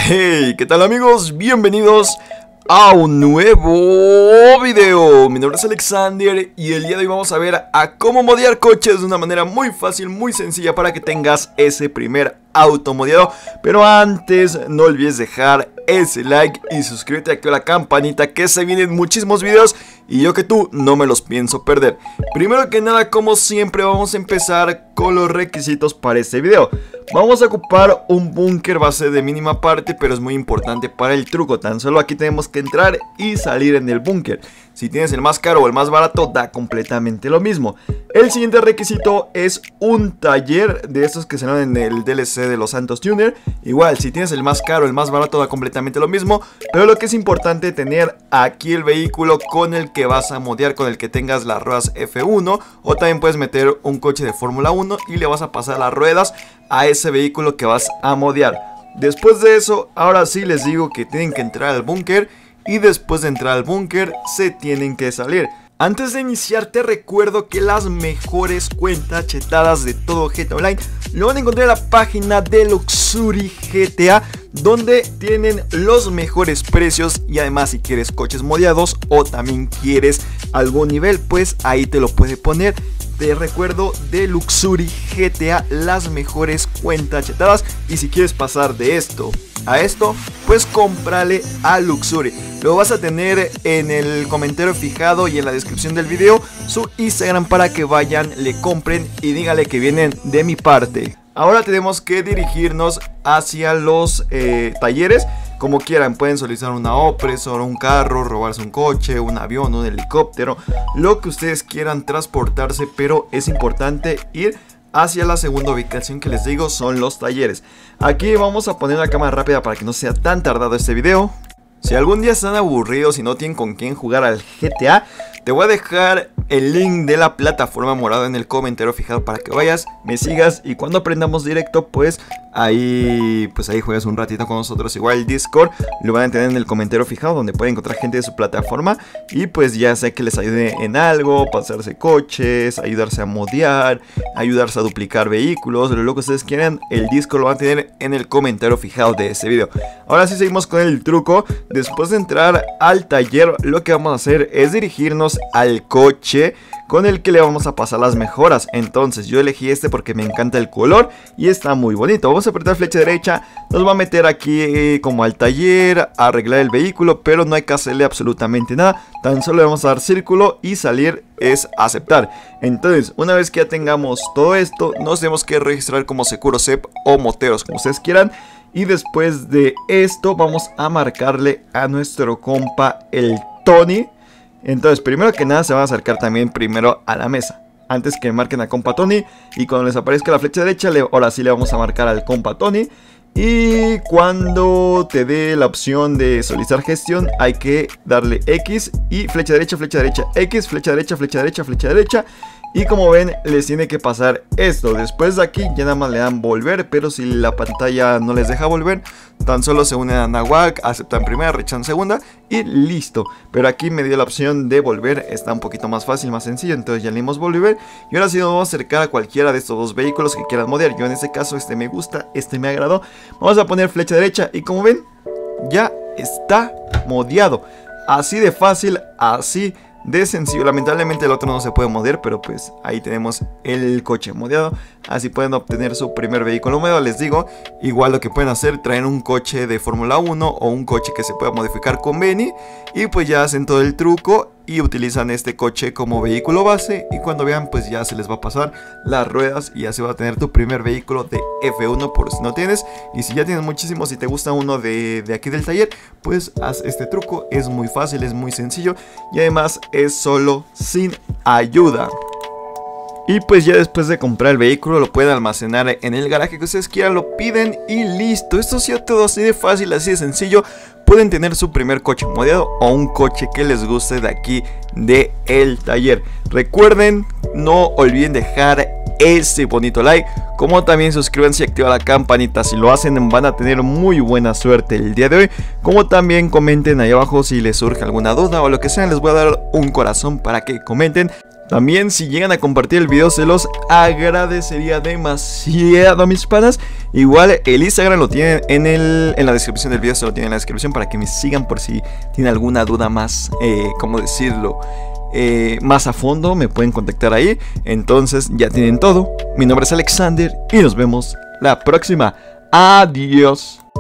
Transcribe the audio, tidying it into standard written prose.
Hey, ¿qué tal amigos? Bienvenidos a un nuevo video. Mi nombre es Alexander y el día de hoy vamos a ver a cómo modear coches de una manera muy fácil, muy sencilla para que tengas ese primer auto modeado. Pero antes no olvides dejar ese like y suscríbete, activa la campanita que se vienen muchísimos videos y yo que tú no me los pienso perder. Primero que nada, como siempre, vamos a empezar con los requisitos para este video. Vamos a ocupar un búnker base de mínima parte, pero es muy importante para el truco. Tan solo aquí tenemos que entrar y salir en el búnker. Si tienes el más caro o el más barato, da completamente lo mismo. El siguiente requisito es un taller de estos que salen en el DLC de Los Santos Tuner. Igual, si tienes el más caro o el más barato, da completamente lo mismo. Pero lo que es importante, tener aquí el vehículo con el que vas a modear, con el que tengas las ruedas F1. O también puedes meter un coche de Fórmula 1 y le vas a pasar las ruedas a ese vehículo que vas a modear. Después de eso, ahora sí les digo que tienen que entrar al búnker. Y después de entrar al búnker, se tienen que salir. Antes de iniciar, te recuerdo que las mejores cuentas chetadas de todo GTA Online lo van a encontrar en la página de Luxury GTA, donde tienen los mejores precios. Y además, si quieres coches modeados o también quieres algún nivel, pues ahí te lo puede poner. Te recuerdo, de Luxury GTA, las mejores cuentas chetadas. Y si quieres pasar de esto a esto, pues cómprale a Luxury. Lo vas a tener en el comentario fijado y en la descripción del video su Instagram para que vayan, le compren y díganle que vienen de mi parte. Ahora tenemos que dirigirnos hacia los talleres. Como quieran, pueden solicitar una opresor, un carro, robarse un coche, un avión, un helicóptero, lo que ustedes quieran transportarse, pero es importante ir hacia la segunda ubicación que les digo, son los talleres. Aquí vamos a poner una cámara rápida para que no sea tan tardado este video. Si algún día están aburridos y no tienen con quién jugar al GTA, te voy a dejar el link de la plataforma morada en el comentario fijado para que vayas, me sigas y cuando aprendamos directo, pues ahí juegas un ratito con nosotros. Igual el Discord lo van a tener en el comentario fijado, donde pueden encontrar gente de su plataforma y pues ya sea que les ayude en algo, pasarse coches, ayudarse a modear, ayudarse a duplicar vehículos, lo que ustedes quieran. El Discord lo van a tener en el comentario fijado de este video. Ahora sí, seguimos con el truco. Después de entrar al taller, lo que vamos a hacer es dirigirnos al coche con el que le vamos a pasar las mejoras. Entonces yo elegí este porque me encanta el color y está muy bonito. Vamos a apretar flecha derecha, nos va a meter aquí como al taller, a arreglar el vehículo, pero no hay que hacerle absolutamente nada. Tan solo le vamos a dar círculo y salir es aceptar. Entonces, una vez que ya tengamos todo esto, nos tenemos que registrar como Securosep o Moteros, como ustedes quieran. Y después de esto vamos a marcarle a nuestro compa el Tony. Entonces, primero que nada se van a acercar también primero a la mesa, antes que marquen a compa Tony. Y cuando les aparezca la flecha derecha, ahora sí le vamos a marcar al compa Tony. Y cuando te dé la opción de solicitar gestión, hay que darle X y flecha derecha, X, flecha derecha, flecha derecha, flecha derecha. Y como ven, les tiene que pasar esto. Después de aquí ya nada más le dan volver, pero si la pantalla no les deja volver, tan solo se unen a Nahuac, aceptan primera, rechazan segunda y listo. Pero aquí me dio la opción de volver, está un poquito más fácil, más sencillo. Entonces ya le dimos volver y ahora sí nos vamos a acercar a cualquiera de estos dos vehículos que quieran modear. Yo en este caso este me gusta, este me agradó. Vamos a poner flecha derecha y como ven, ya está modeado. Así de fácil, así de sencillo. Lamentablemente el otro no se puede modear, pero pues ahí tenemos el coche modeado. Así pueden obtener su primer vehículo modeado. Les digo, igual lo que pueden hacer, traen un coche de Fórmula 1 o un coche que se pueda modificar con Benny y pues ya hacen todo el truco y utilizan este coche como vehículo base. Y cuando vean, pues ya se les va a pasar las ruedas y ya se va a tener tu primer vehículo de F1 por si no tienes. Y si ya tienes muchísimos, si te gusta uno de aquí del taller, pues haz este truco. Es muy fácil, es muy sencillo y además es solo sin ayuda. Y pues ya después de comprar el vehículo lo pueden almacenar en el garaje que ustedes quieran, lo piden y listo. Esto sí, todo así de fácil, así de sencillo. Pueden tener su primer coche modeado o un coche que les guste de aquí de el taller. Recuerden, no olviden dejar ese bonito like, como también suscríbanse y activen la campanita. Si lo hacen van a tener muy buena suerte el día de hoy. Como también comenten ahí abajo si les surge alguna duda o lo que sea. Les voy a dar un corazón para que comenten. También si llegan a compartir el video se los agradecería demasiado, mis panas. Igual el Instagram lo tienen en la descripción del video, se lo tienen en la descripción para que me sigan por si tienen alguna duda más, ¿cómo decirlo? Más a fondo, me pueden contactar ahí. Entonces ya tienen todo. Mi nombre es Alexander y nos vemos la próxima. Adiós.